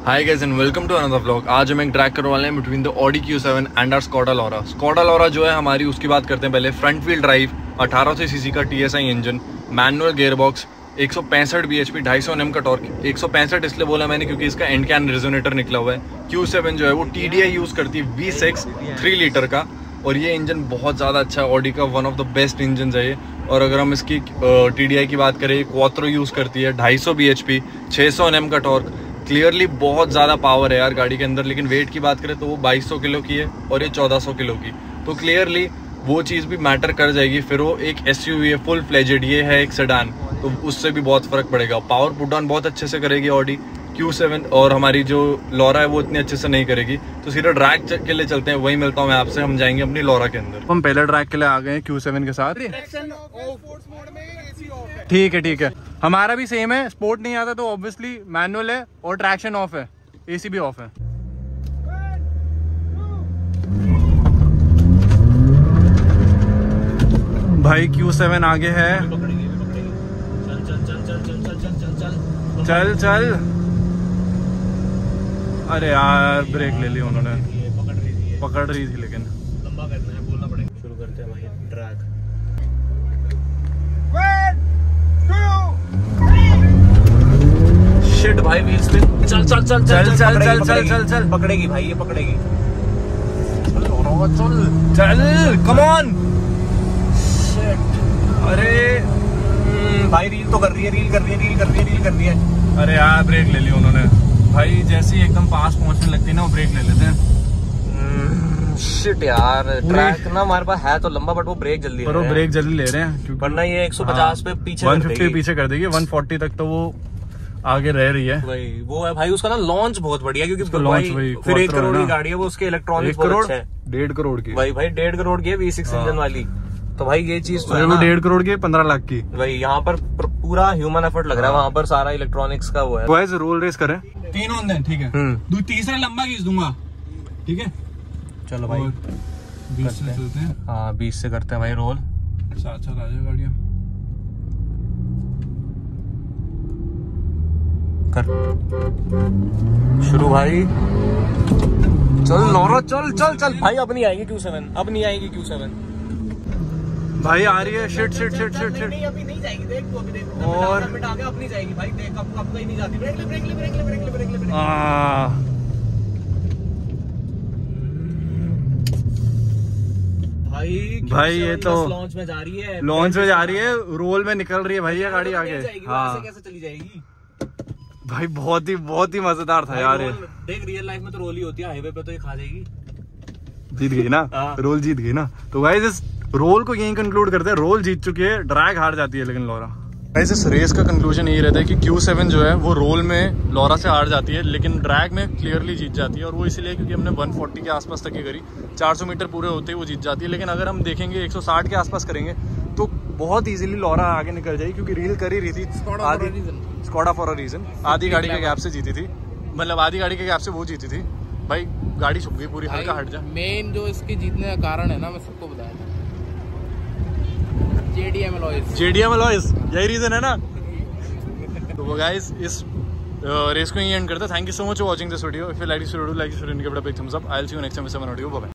Hi guys and welcome to another vlog. आज हम एक ट्रैक करने वाले हैं between the Audi Q7 and our Skoda Laura. Skoda Laura जो है हमारी, उसकी बात करते हैं पहले। फ्रंट व्हील ड्राइव, 1800 सीसी का TSI engine, manual gearbox, 165 bhp, 250 Nm का टॉर्क। 165 इसलिए बोला मैंने क्योंकि इसका एंड कैन रेजोनेटर निकला हुआ है। Q7 जो है वो TDI यूज़ करती है V6 3 लीटर का, और ये इंजन बहुत ज़्यादा अच्छा है। ऑडी का one of the best engine है ये। और अगर हम इसकी TDI की बात करें, क्वात्रो यूज़ करती है, 250 bhp, 600 Nm का टॉर्क। क्लियरली बहुत ज़्यादा पावर है यार गाड़ी के अंदर, लेकिन वेट की बात करें तो वो 2200 किलो की है और ये 1400 किलो की, तो क्लियरली वो चीज़ भी मैटर कर जाएगी। फिर वो एक SUV है फुल फ्लेजेड, ये है एक सेडान, तो उससे भी बहुत फ़र्क पड़ेगा। पावर पुट डाउन बहुत अच्छे से करेगी ऑडी Q7, और हमारी जो लोरा है वो इतनी अच्छे से नहीं करेगी। तो सीधा ट्रैक के लिए चलते हैं, वही मिलता हूँ मैं आपसे। हम जाएंगे अपनी लोरा के अंदर। हम पहले ट्रैक के लिए आ गए हैं Q7 के साथ। ठीक है, हमारा भी सेम है। स्पोर्ट नहीं आता तो ऑब्वियसली मैनुअल है और ट्रैक्शन ऑफ है, AC भी ऑफ है। भाई Q7 आगे है। चल अरे यार ब्रेक ले ली उन्होंने, पकड़ रही थी लेकिन लंबा करना है, बोलना पड़ेगा। शुरू करते हैं भाई ट्रैक। शिट भाई, व्हील स्पिन। चल पकड़ेगी भाई, ये पकड़ेगी। चल कम ऑन। शिट, अरे भाई रील तो कर रही है, रील कर रही है। अरे यार ब्रेक ले ली उन्होंने भाई। जैसे ही एकदम पास पहुंचने लगती है ना, वो ब्रेक ले लेते हैं। शिट यार, ट्रैक ना हमारे पास है तो लंबा, बट वो ब्रेक जल्दी ले रहे हैं, वरना ये 150 पे पीछे 150 पीछे कर देगी। 140 तक तो वो आगे रह रही है। भाई वो है भाई, उसका ना लॉन्च बहुत बढ़िया, क्योंकि लॉन्च फिर 1 करोड़ की गाड़ी है वो, उसके इलेक्ट्रॉनिक्स बहुत अच्छे हैं। 1.5 करोड़ की भाई 1.5 करोड़ की है V6 इंजन वाली। तो भाई ये चीज तो है वो 1.5 करोड़ की 15 लाख की। भाई यहाँ पर पूरा ह्यूमन एफर्ट लग रहा है, वहाँ पर सारा इलेक्ट्रॉनिक्स का वो है। बॉयज रोल रेस करें 3 ऑन दें, ठीक है। तीसरा लंबा खींच दूंगा, ठीक है। चलो भाई 20 से चलते हैं। हाँ 20 से करते हैं भाई रोल। साथ आ जाए गाड़ियाँ। कर शुरू भाई। चल नौरा, चल भाई। अब नहीं आएगी Q7, भाई आ रही है। शिट नहीं अभी नहीं जाएगी, देख तू अभी देख। और आ गया, अब नहीं जाएगी भाई, देख कब कहीं नहीं जाती। ब्रेक ले। भाई ये तो लॉन्च में जा रही है, रोल में निकल रही है भाई ये गाड़ी आगे। हाँ कैसे चली जाएगी भाई, बहुत ही मजेदार था यार ये। देख रियल लाइफ में तो रोल ही होती है, हाईवे पे तो ये खा जाएगी। जीत गई ना, रोल जीत गई ना। तो गाइस इस रोल को यही कंक्लूड करते हैं, रोल जीत चुकी है, ड्रैग हार जाती है लेकिन लोरा। गाइस इस रेस का कंक्लूजन यही रहता है कि Q7 जो है वो रोल में लोरा से हार जाती है, लेकिन ड्रैग में क्लियरली जीत जाती है। और वो इसलिए क्योंकि हमने 140 के आसपास तक ही करी, 400 मीटर पूरे होते ही वो जीत जाती है। लेकिन अगर हम देखेंगे 160 के आसपास करेंगे तो बहुत ईजिली लोरा आगे निकल जाएगी, क्योंकि रील कर ही रही थी। स्कोडा फॉर अ रीजन आधी गाड़ी के गैप से जीती थी, मतलब आधी गाड़ी के गैप से वो जीती थी। भाई गाड़ी छुप गई पूरी, हल्का हट जा। मेन जो इसके जीतने का कारण है ना, मैं सबको बताया था, JDM अलॉयज, यही रीजन है ना। तो गाइस इस रेस को यही एंड करते हैं। Thank you so much for watching this video. If you like this video, like this video, give it a big thumbs up. I will see you next time with some video. Bye.